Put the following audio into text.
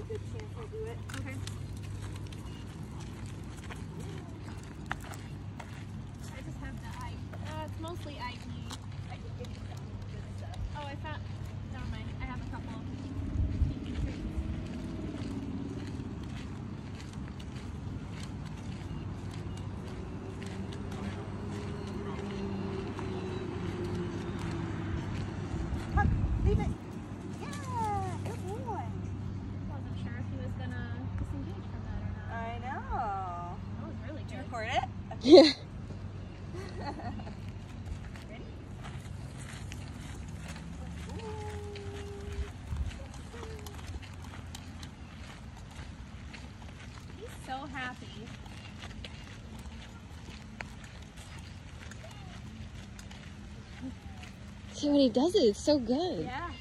good chance I'll do it. Okay. I just have the it's mostly IT. I can give you some good stuff. Oh, I found, never mind. I have a couple. Leave it. Yeah, good boy. Wasn't sure if he was gonna disengage from that or not. I know. That was really Did you good. record it? Yeah. Ready? He's so happy. See, when he does it, it's so good. Yeah.